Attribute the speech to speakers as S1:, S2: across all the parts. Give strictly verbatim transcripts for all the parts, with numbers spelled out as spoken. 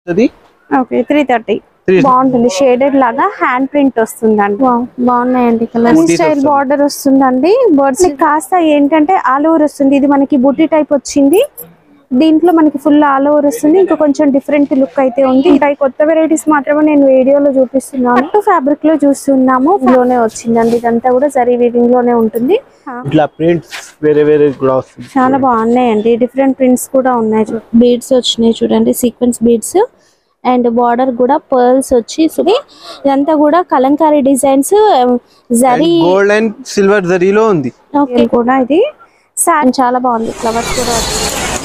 S1: వస్తది.
S2: Okay three thirty. బాగుంటుంది, shaded లాగా హ్యాండ్ ప్రింట్ వస్తుందండి. బాగున్నాయండి కలర్. స్టైల్ బార్డర్ వస్తుందండి. బర్డ్స్ కాస్త ఏంటంటే ఆల్ ఓవర్ వస్తుంది. ఇది మనకి బుట్టి టైప్ వచ్చింది. దీంట్లో మనకి ఫుల్ ఆల్ ఓవర్ వస్తుంది. ఇంకా కొంచెం డిఫరెంట్ లుక్ అయితే ఉంది. ఇంకా కొత్త వెరైటీస్ మాత్రమే నేను వీడియోలో చూపిస్తున్నాను. పట్టు ఫ్యాబ్రిక్ లో చూస్తున్నాము. లోనే వచ్చిందండి. ఇదంతా కూడా జరీ వీవింగ్ లోనే ఉంటుంది.
S1: ఇట్లా ప్రింట్స్ వేరే వేరే కూడా వస్తుంది.
S2: చాలా బాగున్నాయండి. డిఫరెంట్ ప్రింట్స్ కూడా ఉన్నాయి. బీడ్స్ వచ్చినాయి చూడండి, సీక్వెన్స్ బీడ్స్ అండ్ బార్డర్ కూడా పర్ల్స్ వచ్చి ఇదంతా కూడా Kalamkari designs zari
S1: gold and silver జరీలో ఉంది.
S2: ఓకే కూడా ఇది సారీ చాలా బాగుంది. ఫ్లవర్స్ కూడా వచ్చింది.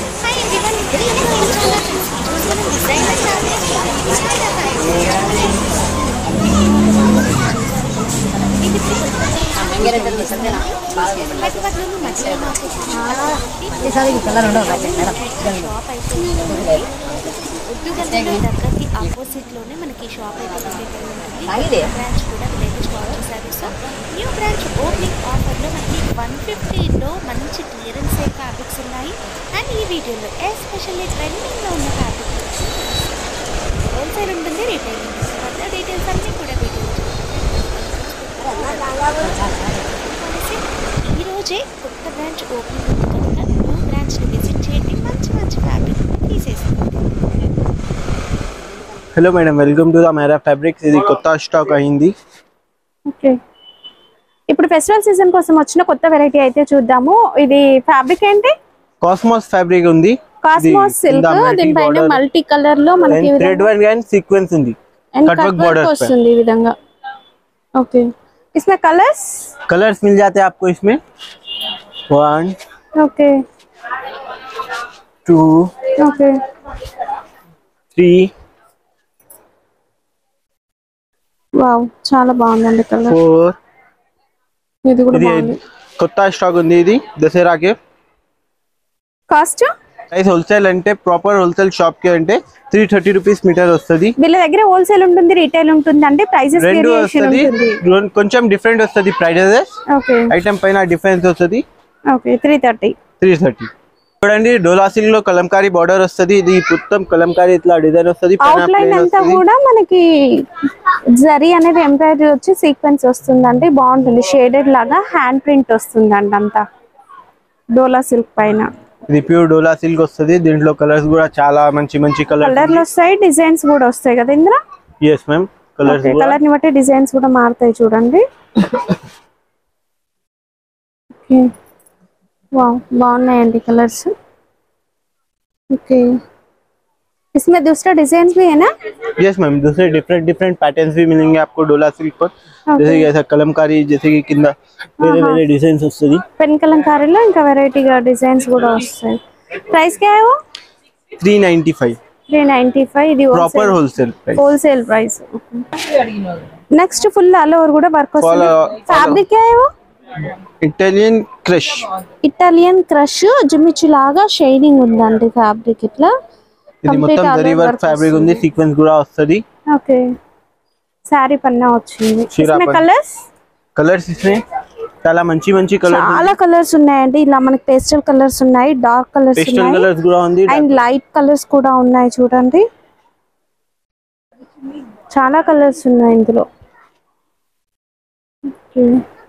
S3: దగ్గరకి ఆపోజిట్ లోనే మనకి షాప్ అయితే ఉంటుంది. బ్రాంచ్ కూడా విలేజ్ చేశారు. సో న్యూ బ్రాంచ్ ఓపెనింగ్ ఆఫర్లో మనకి వన్ ఫిఫ్టీలో మంచి క్లియరెన్స్ ఫ్యాబ్రిక్స్ ఉన్నాయి. అండ్ ఈ వీడియోలో ఎస్పెషల్లీ ట్రెండింగ్లో ఉన్న ఫ్యాబ్రిక్ హోల్సేల్ ఉంటుంది, రీటైల్ ఉంటుంది. కొత్త డీటెయిల్స్ అన్నీ కూడా వీడియో ఈరోజే కొత్త బ్రాంచ్ ఓపెనింగ్ ఉంది కనుక న్యూ బ్రాంచ్ని విజిట్ చేయండి. మంచి మంచి ఫ్యాబ్రిక్ తీసేసుకోండి.
S1: Hello madam, welcome to the Mera fabrics. ఇది కొత్త స్టాక్ అయింది.
S2: ఓకే, ఇప్పుడు ఫెస్టివల్ సీజన్ కోసం వచ్చిన కొత్త వెరైటీ అయితే చూద్దాము. ఇది ఫ్యాబ్రిక్ ఏంటి?
S1: కాస్మోస్ ఫ్యాబ్రిక్ ఉంది.
S2: Cosmos silk. దీనిపైన మల్టీ కలర్ లో మనకి
S1: థ్రెడ్ వర్క్ అండ్ సీక్వెన్స్ ఉంది.
S2: కట్ వర్క్ బॉर्डर వస్తుంది ఈ విధంగా. ఓకే, इसमें कलर्स
S1: कलर्स मिल जाते हैं आपको इसमें. One
S2: okay
S1: two
S2: okay
S1: three.
S2: Wow, చాలా బాగుందండి కలర్.
S1: ఫోర్.
S2: ఇది కూడా బాగుంది.
S1: కొత్త స్టాక్ ఉంది ఇది దసరాకి.
S2: కాస్ట్
S1: ప్రైస్ హోల్సేల్ అంటే ప్రాపర్ హోల్సేల్ షాప్ కి అంటే త్రీ థర్టీ రూపీస్ మీటర్ వస్తుంది.
S2: వీళ్ళ దగ్గర హోల్సేల్ ఉంటుంది, రీటైల్ ఉంటుంది. అంటే ప్రైసెస్
S1: రెండు
S2: వేరియేషన్ ఉంటుంది.
S1: కొంచెం డిఫరెంట్ వస్తుంది ప్రైసెస్.
S2: ఓకే,
S1: ఐటమ్ పైన డిఫరెన్స్ వస్తుంది.
S2: Okay three thirty.
S1: Three thirty. చూడండి, డోలా సిల్క్ లో కలంకారీ బార్డర్ వస్తుంది. ఇది మొత్తం కలంకారీ ఇట్లా డిజైన్ వస్తుంది.
S2: అవుట్ లైన్ అంతా కూడా మనకి జరీ అనేది ఎంబ్రాయిడరీ వచ్చి సీక్వెన్స్ వస్తుందండి. బాగుంటుంది, షేడెడ్ లాగా హ్యాండ్ ప్రింట్ వస్తుందండి అంతా డోలా సిల్క్ పైన.
S1: ఇది ప్యూర్ డోలా సిల్క్ వస్తుంది. దీంట్లో కలర్స్ కూడా చాలా మంచి మంచి కలర్
S2: కలర్లు వస్తాయి, డిజైన్స్ కూడా వస్తాయి కదా ఇందులో.
S1: yes ma'am, కలర్స్ కూడా
S2: కలర్ ని బట్టి డిజైన్స్ కూడా మారుతాయి చూడండి. ఓకే, వావ్ బాగున్నాయండి కలర్స్. ओके, इसमें दूसरा डिजाइन भी है ना?
S1: यस मैम, दूसरे डिफरेंट डिफरेंट पैटर्न्स भी मिलेंगे आपको डोला सिल्क पर. जैसे कि ऐसा कलमकारी, जैसे कि किंदा वेरे वेरे डिजाइन्स వస్తుంది.
S2: పెన్ కలంకారీలో ఇంకా వెరైటీగా డిజైన్స్ కూడా వస్తాయి. ప్రైస్ क्या है वो?
S1: Three ninety five.
S2: Three ninety five. ఇది
S1: proper wholesale price.
S2: Wholesale price. Next full all over కూడా వర్క్ వస్తుంది. ఫ్యాబ్రిక్ क्या है वो?
S1: Italian crush.
S2: Italian crush Jimmy Choo లాగా షైనింగ్ ఉందండి ఫ్యాబ్రిక్. ఇట్లా
S1: ఇది మొత్తం జరీ వర్క్ ఫ్యాబ్రిక్ ఉంది. సీక్వెన్స్ కూడా వస్తది.
S2: ఓకే, సారీ పన్నా వచ్చింది. इसमें కలర్స్
S1: కలర్స్ इसमें చాలా మంచి మంచి కలర్స్,
S2: చాలా కలర్స్ ఉన్నాయండి. ఇలా మనకి పేస్టల్ కలర్స్ ఉన్నాయి, డార్క్ కలర్స్ ఉన్నాయి,
S1: పేస్టల్ కలర్స్ కూడా ఉంది,
S2: అండ్ లైట్ కలర్స్ కూడా ఉన్నాయి చూడండి. చాలా కలర్స్ ఉన్నాయి ఇందులో. ఓకే,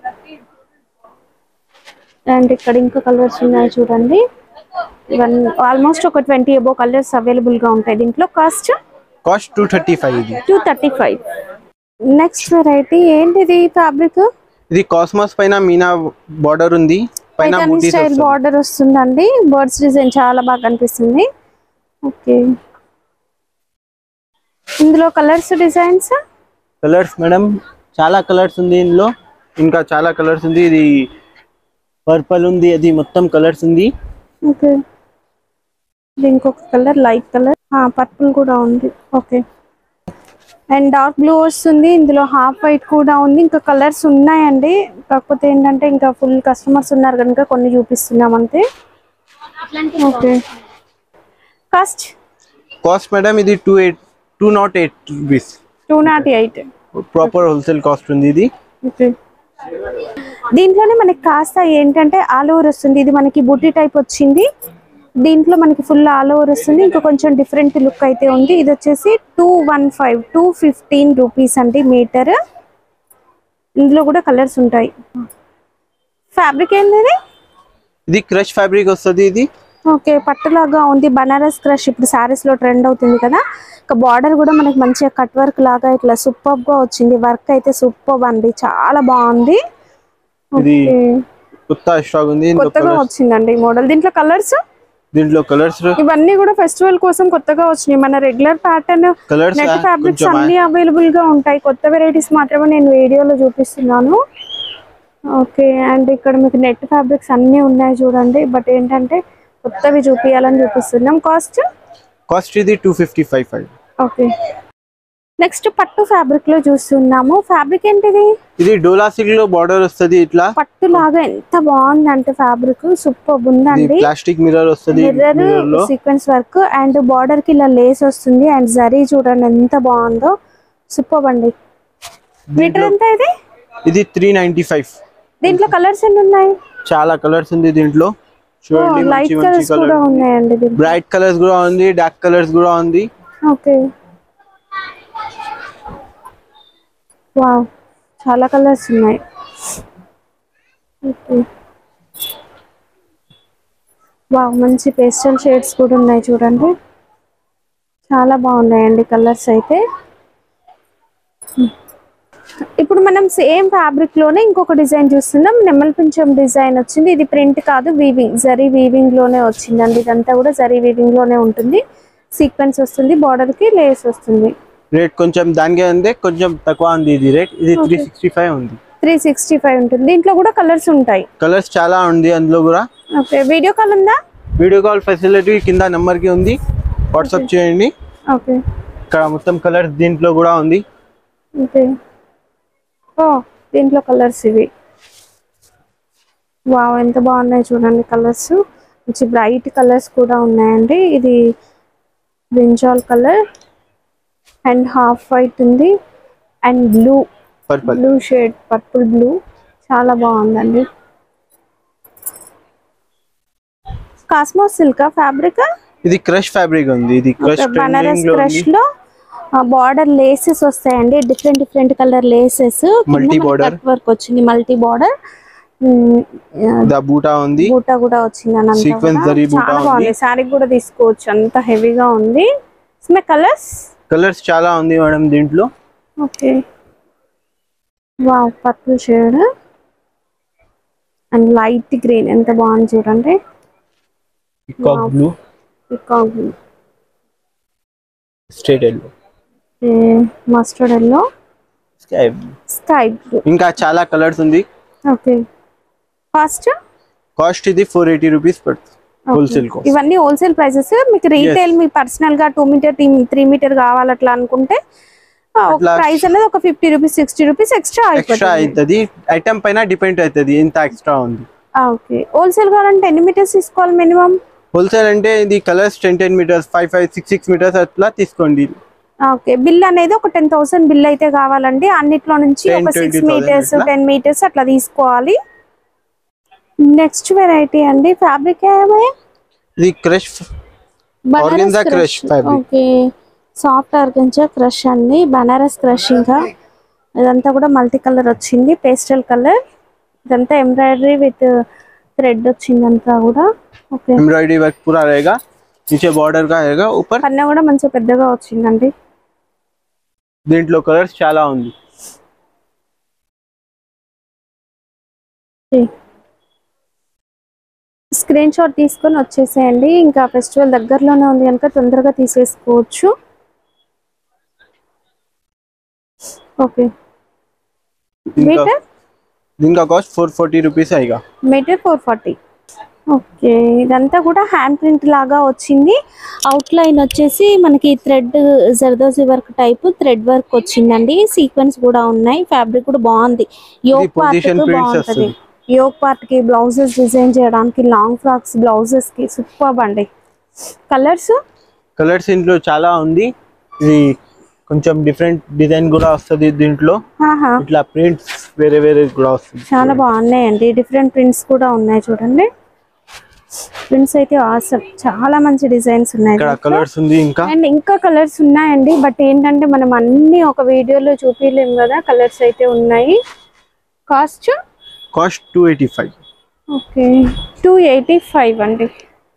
S2: అండ్ ఇక్కడ ఇంకా కలర్స్ ఉన్నాయి చూడండి. వన్ ఆల్మోస్ట్ ఒక ట్వంటీ అబో కలర్స్ అవైలబుల్ గా ఉంటాయి దీంట్లో. Cost
S1: cost two thirty five. ఇది
S2: two thirty five. Next variety ఏంటిది ఫ్యాబ్రిక్?
S1: ఇది కాస్మోస్ పైన మీనా బార్డర్ ఉంది. పైన బూటీస్
S2: స్టైల్ బార్డర్ వస్తుందండి. బర్డ్స్ డిజైన్ చాలా బాగా కనిపిస్తుంది. ఓకే, ఇందులో కలర్స్ డిజైన్స్
S1: కలర్స్ మేడం చాలా కలర్స్ ఉంది ఇందులో. ఇంకా చాలా కలర్స్ ఉంది. ఇది పర్పుల్ ఉంది, అది మొత్తం కలర్స్ ఉంది.
S2: ఓకే, ఇంకొక కలర్ లైట్ కలర్, పర్పుల్ కూడా ఉంది. ఓకే, అండ్ డార్క్ బ్లూ వస్తుంది. ఇందులో హాఫ్ వైట్ కూడా ఉంది. ఇంకా కలర్స్ ఉన్నాయండి, కాకపోతే ఏంటంటే ఇంకా ఫుల్ కస్టమర్స్ ఉన్నారు కనుక కొన్ని చూపిస్తున్నాం అంతే. ఓకే, కాస్ట్
S1: కాస్ట్ మేడం ఇది two eight two nought eight rupees.
S2: Two nought eight
S1: proper wholesale cost ఉంది ఇది.
S2: ఓకే, దీంట్లోనే మనకి కాస్త ఏంటంటే ఆల్ ఓవర్ వస్తుంది. ఇది మనకి బుట్టి టైప్ వచ్చింది. దీంట్లో మనకి ఫుల్ ఆల్ ఓవర్ వస్తుంది. ఇంకా కొంచెం డిఫరెంట్ లుక్ అయితే ఉంది. ఇది వచ్చేసి two one five two fifteen rupees అండి మీటర్. ఇందులో కూడా కలర్స్ ఉంటాయి. ఫ్యాబ్రిక్ ఏంది ఇది?
S1: ఇది క్రష్ ఫ్యాబ్రిక్ వస్తుంది. ఇది
S2: ఓకే, పట్టులాగా ఉంది. బనారస్ క్రష్ ఇప్పుడు సారీస్ లో ట్రెండ్ అవుతుంది కదా. ఇంకా బార్డర్ కూడా మనకి మంచిగా కట్ వర్క్ లాగా ఇట్లా సూపర్ గా వచ్చింది. వర్క్ అయితే సూపర్ అండి, చాలా బాగుంది.
S1: ఇది కొత్త స్టాక్ ఉంది,
S2: కొత్తగా వచ్చిందండి మోడల్. దీంట్లో కలర్స్
S1: దీంట్లో కలర్స్
S2: ఇవన్నీ కూడా ఫెస్టివల్ కోసం కొత్తగా వచ్చినాయి. మన రెగ్యులర్ ప్యాటర్న్ నెట్ ఫ్యాబ్రిక్స్ అన్ని అవైలబుల్ గా ఉంటాయి. కొత్త వెరైటీస్ మాత్రమే నేను వీడియోలో చూపిస్తున్నాను. ఓకే, అండ్ ఇక్కడ మీకు నెట్ ఫ్యాబ్రిక్స్ అన్ని ఉన్నాయి చూడండి. బట్ ఏంటంటే కొత్తవి చూపించాలని చూపిస్తున్నాం. కాస్ట్
S1: కాస్ట్ ఇది two fifty five five.
S2: Okay, next పట్టు ఫ్యాబ్రిక్ లో చూస్తున్నాము. ఫ్యాబ్రిక్ ఏంటిది?
S1: ఇది డోలా సిల్క్ లో బార్డర్ వస్తుంది. ఇట్లా
S2: పట్టు లాగా ఎంత బాగుంది అంటే ఫ్యాబ్రిక్ సూపర్ ఉందండి.
S1: ప్లాస్టిక్ మిర్రర్ వస్తుంది,
S2: mirror sequence work and border కి ఇలా లేస్ వస్తుంది. అండ్ జరీ చూడండి ఎంత బాగుందో, సూపర్ అండి. మీటర్ ఎంత ఇది?
S1: ఇది త్రీ నైన్టీ ఫైవ్.
S2: దీంట్లో కలర్స్ ఎన్ని ఉన్నాయి?
S1: చాలా కలర్స్ ఉంది దీంట్లో. చూడండి,
S2: లైట్ కలర్స్ కూడా ఉన్నాయండి.
S1: బ్రైట్ కలర్స్ కూడా ఉంది, డార్క్ కలర్స్ కూడా ఉంది.
S2: ఓకే, వావ్, చాలా కలర్స్ ఉన్నాయి. ఓకే, వావ్, మంచి పేస్టల్ షేడ్స్ కూడా ఉన్నాయి చూడండి. చాలా బాగున్నాయండి కలర్స్ అయితే. ఇప్పుడు మనం సేమ్ ఫ్యాబ్రిక్ లోనే ఇంకొక డిజైన్ చూస్తున్నాం. నెమల్ పించం డిజైన్ వచ్చింది. ఇది ప్రింట్ కాదు, వీవింగ్, జరీ వీవింగ్ లోనే వచ్చిందండి. ఇదంతా కూడా జరీ వీవింగ్ లోనే ఉంటుంది. సీక్వెన్స్ వస్తుంది, బార్డర్ కి లేస్ వస్తుంది.
S1: రేట్ కొంచెం దానికి అంటే కొంచెం తక్కువ ఉంది. ఇది రేట్ ఇది త్రీ సిక్స్టీ ఫైవ్ ఉంది.
S2: త్రీ సిక్స్టీ ఫైవ్ ఉంటుంది. దీంట్లో కూడా కలర్స్ ఉంటాయి.
S1: కలర్స్ చాలా ఉంది అందులో కూడా.
S2: ఓకే, వీడియో కాల్ ఉందా?
S1: వీడియో కాల్ ఫెసిలిటీ కింద నెంబర్ కి ఉంది, వాట్సాప్ చేయండి.
S2: ఓకే,
S1: ఇక్కడ మొత్తం కలర్స్ దీంట్లో కూడా ఉంది.
S2: ఓకే, ఓ దీంట్లో కలర్స్ ఇవి. వావ్, ఎంత బాగున్నాయి చూడండి కలర్స్. మంచి బ్రైట్ కలర్స్ కూడా ఉన్నాయండి. ఇది brinjal colour and half white ఉంది and blue
S1: purple
S2: blue shade, purple blue, చాలా బాగుందండి. Cosmos silk fabric.
S1: ఇది క్రష్ ఫ్యాబ్రిక్ ఉంది. ఇది క్రష్
S2: బనారస్ క్రష్ లో బార్డర్ లేసెస్ వస్తాయండి. Different different colour laces,
S1: multi border
S2: work వచ్చింది. మల్టీ బార్డర్
S1: బూటా ఉంది,
S2: బూటా కూడా వచ్చింది అన్న.
S1: సీక్వెన్స్ జరీ బూటా ఉంది.
S2: సారీ కూడా తీసుకోవచ్చు, అంత హెవీగా ఉంది. కలర్స్
S1: కలర్స్ చాలా ఉంది మేడం దీంట్లో.
S2: Okay, wow, purple shade and light green, ఎంత బాగుంది చూడండి.
S1: Peacock blue,
S2: peacock blue,
S1: straight yellow,
S2: mustard yellow,
S1: sky blue,
S2: sky blue,
S1: ఇంకా చాలా కలర్స్ ఉంది.
S2: ఓకే, కాస్ట్
S1: కాస్ట్ ఇది ఫోర్ ఎయిటీ రూపీస్ పడుతుంది హోల్సేల్ కాస్ట్.
S2: ఇవన్నీ హోల్సేల్ ప్రైసెస్. మీకు రీటైల్ మీ పర్సనల్ గా టూ మీటర్ త్రీ మీటర్ కావాలట్లా అనుకుంటే ప్రైస్ అనేది ఒక fifty rupees sixty rupees extra
S1: extra అవుతుంది. ఐటమ్ పైన డిపెండ్ అవుతుంది ఎంత ఎక్స్ట్రా ఉంది.
S2: ఓకే, హోల్సేల్ కావాలంటే ఎన్ని మీటర్స్ తీసుకోవాలి మినిమం?
S1: హోల్సేల్ అంటే ఇది colours ten ten metres five five six six metres అట్లా తీసుకోండి.
S2: ఓకే, బిల్ అనేది ఒక టెన్ థౌసండ్ బిల్ అయితే కావాలండి. అన్నిట్లో నుంచి ఒక సిక్స్ మీటర్స్ టెన్ మీటర్స్ అట్లా తీసుకోవాలి. నెక్స్ట్ వెరైటీ అండి, ఫ్యాబ్రిక్ ఏమే?
S1: ఇది crush organza crush fabric.
S2: Okay, soft organza crush అండి, బనారస్ క్రష్. ఇంకా ఇదంతా కూడా మల్టీ కలర్ వచ్చింది, పేస్టల్ కలర్. ఇదంతా ఎంబ్రాయిడరీ విత్ థ్రెడ్ వచ్చింది అంతా కూడా. ఓకే,
S1: ఎంబ్రాయిడరీ వర్క్ పూరా रहेगा, नीचे बॉर्डर का रहेगा, ऊपर
S2: పన్న కూడా మంచి పెద్దగా వచ్చిందండి.
S1: దీంట్లో కలర్స్ చాలా ఉంది.
S2: స్క్రీన్ షాట్ తీసుకొని వచ్చేసేయండి. ఇంకా ఫెస్టివల్ దగ్గరలోనే ఉంది కనుక తొందరగా తీసేసుకోవచ్చు. ఓకే, మీటర్
S1: దీనికా కాస్ట్ ఫోర్ ఫార్టీ రూపీస్ आएगा.
S2: Metre four forty. ఓకే, ఇదంతా కూడా హ్యాండ్ ప్రింట్ లాగా వచ్చింది. అవుట్ లైన్ వచ్చేసి మనకి thread zardozi work type thread work వచ్చిందండి. సీక్వెన్స్ కూడా ఉన్నాయి. ఫ్యాబ్రిక్ కూడా బాగుంది. యోక్ పార్ట్ బాగుంటది. యోక్ పార్ట్ కి బ్లౌజెస్ డిజైన్ చేయడానికి, లాంగ్ ఫ్రాక్స్ బ్లౌజెస్ కి సూపర్ అండి. కలర్స్
S1: కలర్స్ ఇంట్లో చాలా ఉంది. ఇది కొంచెం డిఫరెంట్ డిజైన్ కూడా వస్తుంది దీంట్లో. ఇట్లా ప్రింట్స్ వేరే వేరే కూడా వస్తుంది.
S2: చాలా బాగున్నాయండి, డిఫరెంట్ ప్రింట్స్ కూడా ఉన్నాయి చూడండి. ప్రింట్స్ అయితే ఆసమ్, చాలా మంచి డిజైన్స్ ఉన్నాయి.
S1: ఇక్కడ కలర్స్ ఉంది ఇంకా
S2: అండ్ ఇంకా కలర్స్ ఉన్నాయండి, బట్ ఏంటంటే మనం అన్ని ఒక వీడియోలో చూపించలేము కదా. కలర్స్ అయితే ఉన్నాయి. Cost
S1: cost two eighty five.
S2: Okay, two eighty five అండి.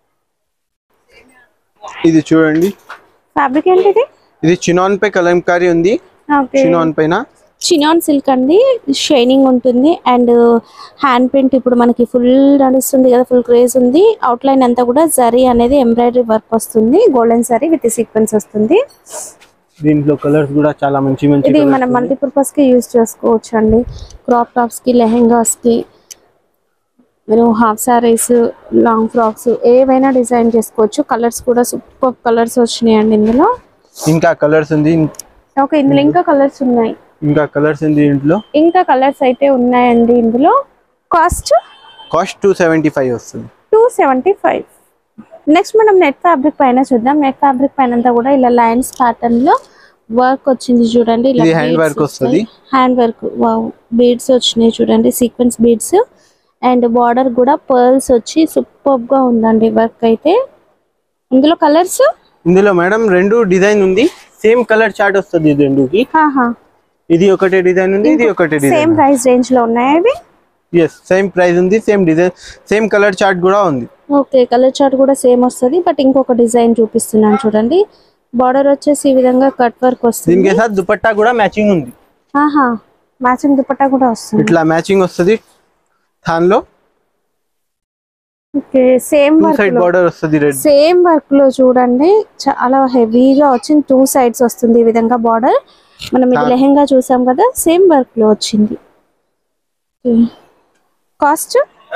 S1: ఇది చూడండి,
S2: ఫ్యాబ్రిక్ ఏంటిది?
S1: ఇది చినాన్ పై కలంకారీ ఉంది. చినాన్ పైన
S2: చినాన్ సిల్క్ అండి, షైనింగ్ ఉంటుంది. అండ్ హ్యాండ్ ప్రింట్ ఇప్పుడు మనకి ఫుల్ నడుస్తుంది కదా, ఫుల్ క్రేజ్ ఉంది. అవుట్ లైన్ అంతా కూడా జరీ అనేది ఎంబ్రాయిడరీ వర్క్ వస్తుంది, గోల్డెన్ జరీ విత్ సీక్వెన్స్ వస్తుంది.
S1: దీంట్లో కలర్స్ కూడా చాలా మంచి మంచి.
S2: ఇది మనం మల్టీపర్పస్ కి యూజ్ చేసుకోవచ్చు అండి. క్రాప్ టాప్స్ కి, లెహెంగాస్ కి, మీరు హాఫ్ సారీస్, లాంగ్ ఫ్రాక్స్ ఏవైనా డిజైన్ చేసుకోవచ్చు. కలర్స్ కూడా సూపర్ కలర్స్ వచ్చినాయండి ఇందులో.
S1: ఇంకా కలర్స్ ఉంది.
S2: ఓకే, ఇందులో ఇంకా కలర్స్ ఉన్నాయి.
S1: ఇంకా కలర్స్ ఉంది ఇందులో.
S2: ఇంకా కలర్స్ అయితే ఉన్నాయండి ఇందులో. Cost
S1: cost two seventy five వస్తుంది.
S2: Two seventy five. నెక్స్ట్ మనం నెట్ ఫ్యాబ్రిక్ పైన చూద్దాం. నెట్ ఫ్యాబ్రిక్ పైన అంతా కూడా ఇలా లైన్స్ ప్యాటర్న్ లో వర్క్ వచ్చింది చూడండి. ఇలా
S1: హ్యాండ్ వర్క్ వస్తుంది.
S2: హ్యాండ్ వర్క్, వావ్, బీడ్స్ వచ్చినాయి చూడండి, సీక్వెన్స్ బీడ్స్. అండ్ బార్డర్ కూడా పర్ల్స్ వచ్చి సూపర్ గా ఉందండి వర్క్ అయితే. ఇందులో కలర్స్,
S1: ఇందులో మేడం రెండు డిజైన్ ఉంది. సేమ్ కలర్ చార్ట్ వస్తుంది రెండుకి. ఇది ఒకటే డిజైన్ ఉంది, ఇది ఒకటే డిజైన్.
S2: సేమ్ ప్రైస్ రేంజ్ లో ఉన్నాయి అవి.
S1: yes సేమ్ ప్రైస్ ఉంది, same design, same colour chart కూడా ఉంది.
S2: ఓకే, కలర్ చార్ట్ కూడా సేమ్ వస్తుంది, బట్ ఇంకొక డిజైన్ చూపిస్తున్నాను చూడండి. బార్డర్ వచ్చేసి ఈ విధంగా కట్ వర్క్ వస్తుంది.
S1: దీనికి సార్ దుపట్టా కూడా మ్యాచింగ్ ఉంది.
S2: ఆహా, మ్యాచింగ్ దుపట్టా కూడా వస్తుంది.
S1: ఇట్లా మ్యాచింగ్ వస్తుంది దానిలో.
S2: Okay, same
S1: work side border వస్తుంది రెడ్.
S2: సేమ్ వర్క్ లో చూడండి, చాలా హెవీగా వచ్చింది. టూ సైడ్స్ వస్తుంది ఈ విధంగా బార్డర్. మనం ఇది లెహెంగా చూసాం కదా, సేమ్ వర్క్ లో వచ్చింది. కాస్ట్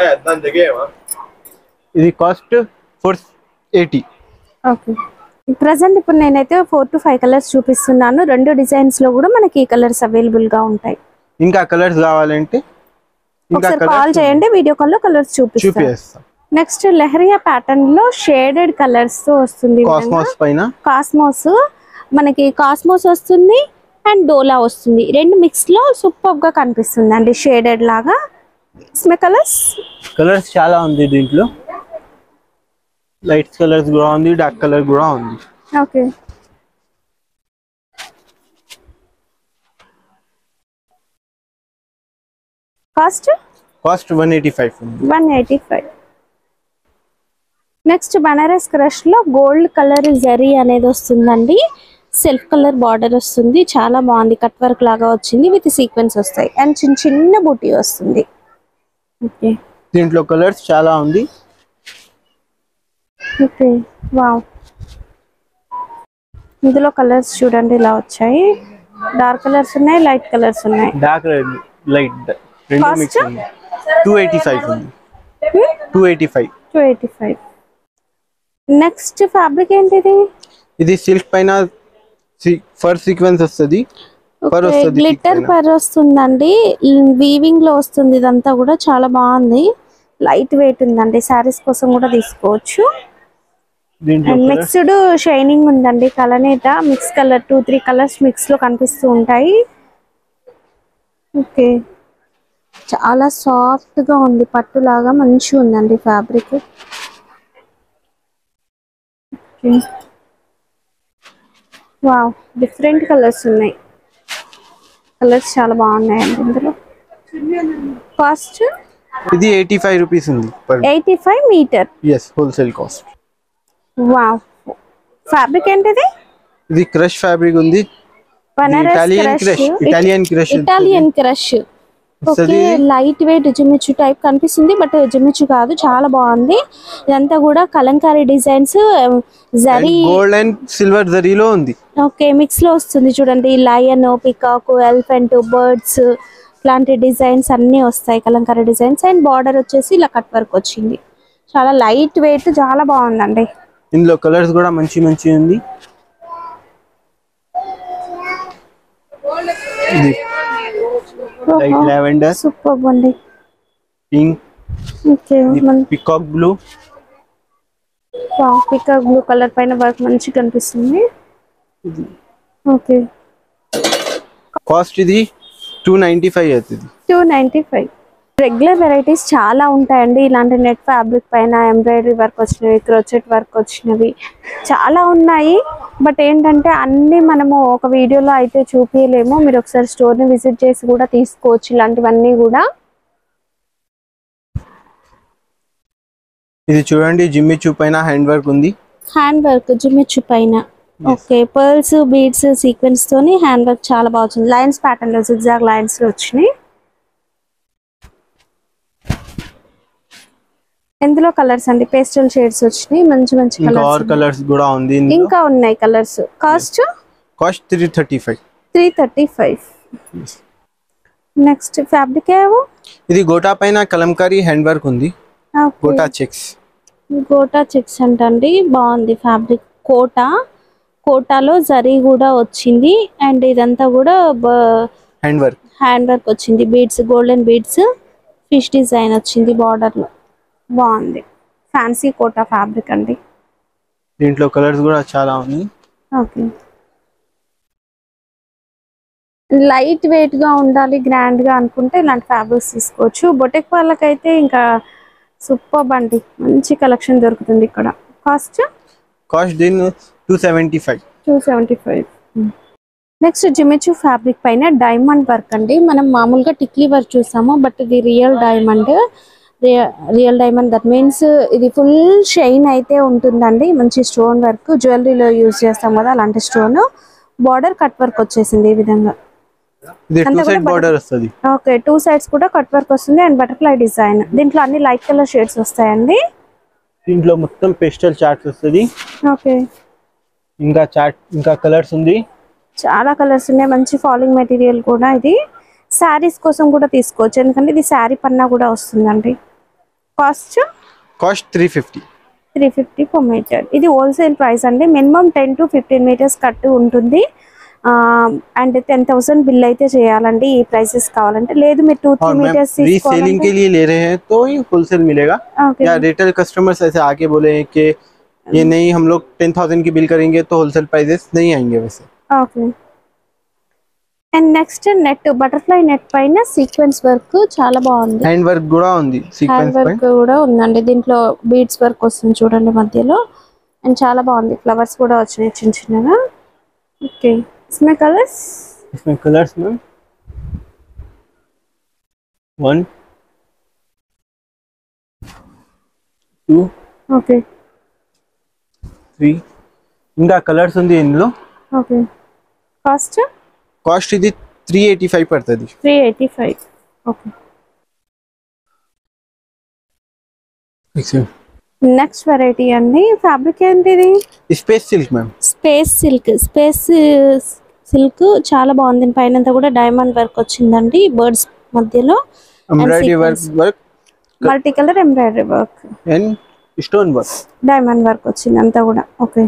S1: ఇది cost four eighty.
S2: Okay, present ఇప్పుడు నేనైతే ఫోర్ టు ఫైవ్ కలర్స్ చూపిస్తున్నాను. రెండు డిజైన్స్ లో కూడా మనకి ఈ కలర్స్ అవైలబుల్ గా ఉంటాయి.
S1: ఇంకా కలర్స్ కావాలంటే
S2: ఒకసారి కాల్ చేయండి, వీడియో కాల్ లో కలర్స్ చూపిస్తాను. నెక్స్ట్ లెహరియా ప్యాటర్న్ లో షేడెడ్ కలర్స్ తో వస్తుంది.
S1: కాస్మోస్ పైన
S2: కాస్మోస్, మనకి కాస్మోస్ వస్తుంది అండ్ డోలా వస్తుంది. రెండు మిక్స్ లో సూపర్ గా కనిపిస్తుంది అండి, షేడెడ్ లాగా. కలర్స్
S1: కలర్స్ చాలా ఉంది దీంట్లో. లైట్ కలర్స్ కూడా ఉంది, డార్క్ కలర్ కూడా ఉంది.
S2: Okay, cost
S1: cost one eighty five.
S2: One eighty five. Next Banaras crush లో గోల్డ్ కలర్ జరీ అనేది వస్తుందండి. సెల్ఫ్ కలర్ బార్డర్ వస్తుంది, చాలా బాగుంది. కట్ వర్క్ లాగా వచ్చింది విత్ సీక్వెన్స్ వస్తాయి అండ్ చిన్న చిన్న బూటీ వస్తుంది. ఓకే,
S1: దీంట్లో కలర్స్ చాలా ఉంది.
S2: ఓకే, వావ్, ఇందులో కలర్స్ చూడండి ఇలా వచ్చాయి. డార్క్ కలర్స్ ఉన్నాయి, లైట్ కలర్స్ ఉన్నాయి.
S1: డార్క్ రెడ్, లైట్ రెండు మిక్స్ ఉంది. టూ ఎయిటీ ఫైవ్ ఉంది. Two eighty five.
S2: Two eighty five. Next fabric ఏంటిది?
S1: ఇది సిల్క్ పైన ఫర్ సీక్వెన్స్ వస్తుంది. ఫర్ వస్తుంది,
S2: గ్లిట్టర్ ఫర్ వస్తుందండి. వీవింగ్ లో వస్తుంది. ఇదంతా కూడా చాలా బాగుంది, లైట్ వెయిట్ ఉందండి. సారీస్ కోసం కూడా తీసుకోవచ్చు. మిక్స్డ్ షైనింగ్ ఉందండి. కలనేత mix colour, two three colours mix లో కనిపిస్తూ ఉంటాయి. ఓకే, చాలా సాఫ్ట్ గా ఉంది, పట్టు లాగా మంచిగా ఉందండి ఫ్యాబ్రిక్. వావ్, డిఫరెంట్ కలర్స్ ఉన్నాయి. కలర్స్ చాలా బాగున్నాయండి ఇందులో. కాస్ట్
S1: ఇది ఎయిటీ ఫైవ్ రూపీస్ ఉంది.
S2: Eighty five metre.
S1: yes wholesale cost.
S2: Wow, fabric ఏంటిది?
S1: ఇది క్రష్ ఫ్యాబ్రిక్ ఉంది. Italian crush. Italian crush.
S2: Italian crush. Okay, light weight Jimmy Choo type కనిపిస్తుంది, బట్ జిమ్మిచ్చు కాదు, చాలా బాగుంది. ఇదంతా కూడా Kalamkari designs, zari
S1: gold and silver జరీలో ఉంది.
S2: ఓకే, మిక్స్ లో వస్తుంది చూడండి. లయన్, పికాక్, ఎలిఫెంట్, బర్డ్స్ ఇలాంటి డిజైన్స్ అన్ని వస్తాయి, కలంకారీ డిజైన్స్. అండ్ బార్డర్ వచ్చేసి ఇలా కట్ వర్క్ వచ్చింది. చాలా లైట్ వెయిట్, చాలా బాగుందండి.
S1: ఇందులో కలర్స్ కూడా మంచి మంచి ఉంది. లైట్ లావెండర్,
S2: సూపర్ ఉంది.
S1: Pink,
S2: okay,
S1: peacock blue.
S2: Peacock blue colour పైన వర్క్ మంచి కనిపిస్తుంది. ఓకే,
S1: కాస్ట్ ఇది టూ నైన్టీ ఫైవ్ అవుతుంది.
S2: Two ninety five. Regular varieties చాలా ఉంటాయండి. ఇలాంటి నెట్ ఫ్యాబ్రిక్ పైన ఎంబ్రాయిడరీ వర్క్ వచ్చినవి, క్రోచెట్ వర్క్ వచ్చినవి చాలా ఉన్నాయి. బట్ ఏంటంటే అన్ని మనము ఒక వీడియోలో అయితే చూపించలేము. మీరు ఒకసారి స్టోర్ని విజిట్ చేసి కూడా తీసుకోవచ్చు ఇలాంటివన్నీ కూడా.
S1: ఇది చూడండి, జిమ్మిచూ పైన హ్యాండ్ వర్క్ ఉంది.
S2: హ్యాండ్ వర్క్ జిమ్మిచూ పైన ఓకే, పర్ల్స్ బీడ్స్ సీక్వెన్స్ తోని హ్యాండ్ వర్క్ చాలా బాగుంది. లైన్స్ ప్యాటర్న్ లో జిగ్జాగ్ లైన్స్ లో వచ్చినాయి. ఎందులో కలర్స్ అండి పేస్టల్ షేడ్స్ వచ్చినాయి, మంచి మంచి కలర్స్
S1: కలర్స్ కూడా ఉంది.
S2: ఇంకా ఉన్నాయి colours. Cost
S1: cost three thirty five
S2: three thirty five next fabric ఏవో
S1: ఇది గోటా పైన కలంకారీ హ్యాండ్ వర్క్ ఉంది. గోటా చెక్స్
S2: గోటా చెక్స్ అంటండి, బాగుంది ఫ్యాబ్రిక్. కోటా కోటాలో జరీ కూడా వచ్చింది. అండ్ ఇదంతా కూడా
S1: హ్యాండ్ వర్క్
S2: హ్యాండ్ వర్క్ వచ్చింది. Beads golden beads fish design వచ్చింది బార్డర్ లో, బాగుంది. ఫ్యాన్సీ కోటా ఫ్యాబ్రిక్ అండి.
S1: దీంట్లో కలర్స్ కూడా చాలా ఉన్నాయి.
S2: ఓకే, లైట్ వెయిట్ గా ఉండాలి, గ్రాండ్ గా అనుకుంటే ఇలాంటి ఫ్యాబ్రిక్స్ తీసుకోవచ్చు. బొటెక్ వాళ్ళకైతే ఇంకా సూపర్ అండి, మంచి కలెక్షన్ దొరుకుతుంది ఇక్కడ. కాస్ట్
S1: కాస్ట్ దీని two seventy five
S2: two seventy five next Jimmy Choo fabric పైన డైమండ్ వర్క్ అండి. మనం మామూలుగా టిక్లీ వర్క్ చూసాము, బట్ ఇది real diamond. Real diamond that means ఇది ఫుల్ షైన్ అయితే ఉంటుందండి. మంచి స్టోన్ వర్క్, జ్యువెలరీలో యూజ్ చేస్తాం కదా అలాంటి స్టోన్. బార్డర్ కట్ వర్క్ వచ్చేసింది ఈ విధంగా. ఓకే, టూ సైడ్స్ కూడా కట్ వర్క్ వస్తుంది అండ్ బటర్ఫ్లై డిజైన్. దీంట్లో అన్ని లైట్ కలర్ షేడ్స్ వస్తాయండి.
S1: దీంట్లో మొత్తం పేస్టల్ చార్ట్స్ వస్తుంది.
S2: ఓకే,
S1: ఇంకా చార్ట్ ఇంకా కలర్స్ ఉంది,
S2: చాలా కలర్స్ ఉన్నాయి. మంచి ఫాలింగ్ మెటీరియల్ కూడా. ఇది శారీస్ కోసం కూడా తీసుకోవచ్చు, ఎందుకంటే ఇది శారీ పన్నా కూడా వస్తుందండి. Cost
S1: cost three fifty
S2: three fifty per metre. ఇది హోల్సేల్ ప్రైస్ అండి. Minimum ten to fifteen metres cut ఉంటుంది. అండ్ టెన్ థౌసండ్ బిల్ అయితే చేయాలండి ఈ ప్రైసెస్ కావాలంటే. లేదు మీరు టూ త్రీ మీటర్స్
S1: रीसेलिंग के लिए ले रहे हैं तो ये होलसेल मिलेगा. या रिटेल कस्टमर्स ऐसे आके बोले हैं कि ये नहीं हम लोग टेन थाउजेंड की बिल करेंगे तो होलसेल प्राइसेस नहीं आएंगे वैसे.
S2: Okay, and next net butterfly net పైన సీక్వెన్స్ వర్క్ చాలా బాగుంది.
S1: హ్యాండ్ వర్క్ కూడా ఉంది,
S2: హ్యాండ్ వర్క్ కూడా ఉందండి. దీంట్లో బీడ్స్ వర్క్ వస్తుంది చూడండి మధ్యలో. అండ్ చాలా బాగుంది, ఫ్లవర్స్ కూడా వచ్చినాయి చిన్న చిన్నగా. ఓకే, इसमें कलर्स
S1: इसमें कलर्स में वन टू
S2: ఓకే
S1: త్రీ ఇంకా కలర్స్ ఉంది ఇందులో.
S2: ఓకే, కాస్ట్
S1: కాస్ట్ ఇది త్రీ ఎయిటీ ఫైవ్ పడుతుంది.
S2: Three eighty five okay. Next variety అండి. ఫ్యాబ్రిక్ ఏంటిది?
S1: Space silk ma'am.
S2: Space silk space silk చాలా బాగుంది. పైన అంతా కూడా డైమండ్ వర్క్ వచ్చిందండి, బర్డ్స్ మధ్యలో
S1: embroidery work work
S2: multi colour embroidery work
S1: and stone work,
S2: diamond work వచ్చింది అంతా కూడా. ఓకే,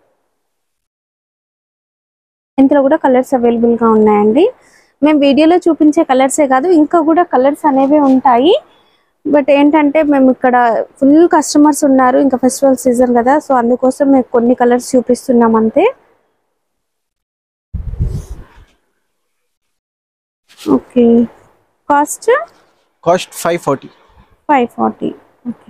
S2: ఇందులో కూడా కలర్స్ అవైలబుల్ గా ఉన్నాయండి. మేము వీడియోలో చూపించే కలర్సే కాదు, ఇంకా కూడా కలర్స్ అనేవి ఉంటాయి. బట్ ఏంటంటే మేము ఇక్కడ ఫుల్ కస్టమర్స్ ఉన్నారు, ఇంకా ఫెస్టివల్ సీజన్ కదా, సో అందుకోసం మేము కొన్ని కలర్స్ చూపిస్తున్నాం అంతే. Okay, cost
S1: cost five forty
S2: five forty okay.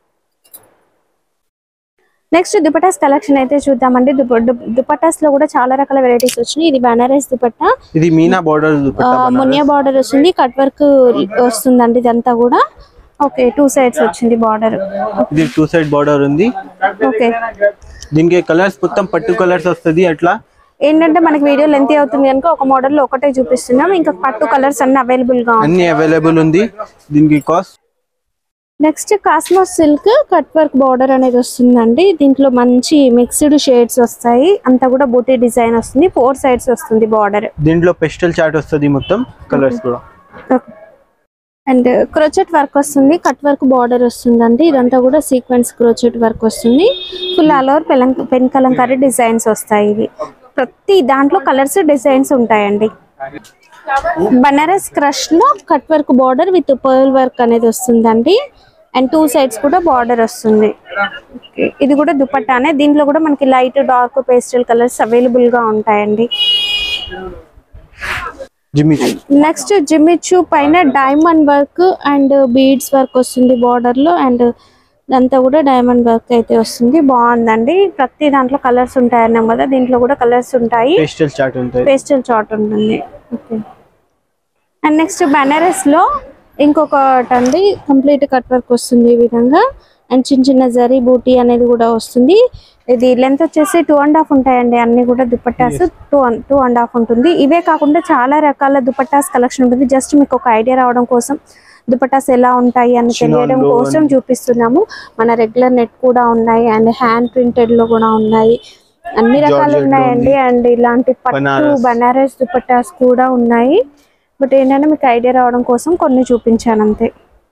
S2: Next dupattas collection అయితే చూద్దామండి. దుపట్టాస్ లో కూడా చాలా రకాల వెరైటీస్ వచ్చినాయి. ఇది బనారస్ దుపట్టా,
S1: ఇది మీనా బార్డర్ దుపట్టా,
S2: మునియా బార్డర్ వస్తుంది, కట్ వర్క్ వస్తుందండి ఇదంతా కూడా. ఓకే, టూ సైడ్స్ వచ్చింది బార్డర్.
S1: ఇది టూ సైడ్ బార్డర్ ఉంది.
S2: ఓకే,
S1: దీనికి కలర్స్ మొత్తం పట్టు కలర్స్ వస్తుంది. అట్లా
S2: ఏంటంటే మనకి వీడియో లెంత్ అవుతుంది కనుక ఒక మోడల్ లో ఒకటే చూపిస్తున్నాం. ఇంకా పట్టు కలర్స్ అన్ని అవైలబుల్ గా
S1: అన్ని అవైలబుల్ ఉంది. దీనికి cost
S2: next cosmos silk cut work border అనేది వస్తుందండి. దీంట్లో మంచి మిక్స్డ్ షేడ్స్ వస్తాయి, అంతా కూడా బూటీ డిజైన్ వస్తుంది, ఫోర్ సైడ్స్ వస్తుంది బార్డర్.
S1: దీంట్లో పెస్టల్ చార్ట్ వస్తుంది మొత్తం కలర్స్ కూడా.
S2: అండ్ క్రోచెట్ వర్క్ వస్తుంది, కట్ వర్క్ బార్డర్ వస్తుందండి. ఇదంతా కూడా సీక్వెన్స్ క్రోచెట్ వర్క్ వస్తుంది. Full all over pen pen kalamkari designs వస్తాయి. ఇవి ప్రతి దాంట్లో కలర్స్ డిజైన్స్ ఉంటాయండి. బనారస్ క్రష్ లో cut work border with pearl work అనేది వస్తుందండి. అండ్ టూ సైడ్స్ కూడా బార్డర్ వస్తుంది. ఇది కూడా దుపట్టానే. దీంట్లో కూడా మనకి light dark pastel colours available గా ఉంటాయండి.
S1: జిమ్మిచూ.
S2: నెక్స్ట్ జిమ్మిచూ పైన diamond work and beads work వస్తుంది బార్డర్ లో, అండ్ ఇదంతా కూడా డైమండ్ వర్క్ అయితే వస్తుంది. బాగుందండి. ప్రతి దాంట్లో కలర్స్ ఉంటాయి అన్నాం కదా, దీంట్లో కూడా కలర్స్ ఉంటాయి.
S1: పేస్టల్ చార్ట్ ఉంటుంది.
S2: పేస్టల్ చార్ట్ ఉంటుంది. ఓకే. అండ్ నెక్స్ట్ బనారస్ లో ఇంకొకటి అండి, కంప్లీట్ కట్ వర్క్ వస్తుంది ఈ విధంగా, అండ్ చిన్న చిన్న జరీ బూటీ అనేది కూడా వస్తుంది. ఇది లెంత్ వచ్చేసి టూ అండ్ హాఫ్ ఉంటాయండి అన్ని కూడా dupattas. Two two and half ఉంటుంది. ఇవే కాకుండా చాలా రకాల దుపట్టాస్ కలెక్షన్ ఉంటుంది. జస్ట్ మీకు ఒక ఐడియా రావడం కోసం దుపట్టాస్ ఎలా ఉంటాయి అని తెలియడం కోసం చూపిస్తున్నాము. మన రెగ్యులర్ నెట్ కూడా ఉన్నాయి, అండ్ హ్యాండ్ ప్రింటెడ్ లో కూడా ఉన్నాయి. అన్ని రకాలు ఉన్నాయండి. అండ్ ఇలాంటి పట్టు బనారస్ దుపట్టాస్ కూడా ఉన్నాయి. బట్ ఏంటంటే మీకు ఐడియా రావడం కోసం కొన్ని చూపించాను అంతే.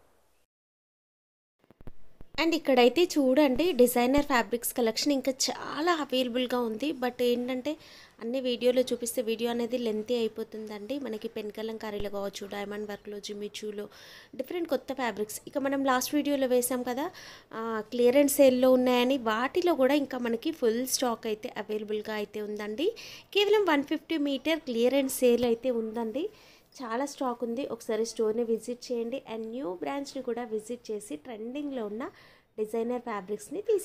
S3: అండ్ ఇక్కడైతే చూడండి డిజైనర్ ఫ్యాబ్రిక్స్ కలెక్షన్ ఇంకా చాలా అవైలబుల్గా ఉంది. బట్ ఏంటంటే అన్ని వీడియోలో చూపిస్తే వీడియో అనేది లెంతీ అయిపోతుందండి. మనకి పెన్ కలంకారీలో కావచ్చు, డైమండ్ వర్క్లో, జిమ్మిచూలో డిఫరెంట్ కొత్త ఫ్యాబ్రిక్స్ ఇక మనం లాస్ట్ వీడియోలో వేసాం కదా క్లియరెన్స్ సేల్లో ఉన్నాయని, వాటిలో కూడా ఇంకా మనకి ఫుల్ స్టాక్ అయితే అవైలబుల్గా అయితే ఉందండి. కేవలం one fifty metre clearance sale అయితే ఉందండి. చాలా స్టాక్ ఉంది. ఒకసారి స్టోర్ని విజిట్ చేయండి, అండ్ న్యూ బ్రాంచ్ని కూడా విజిట్ చేసి ట్రెండింగ్లో ఉన్న డిజైనర్ ఫ్యాబ్రిక్స్ని తీసి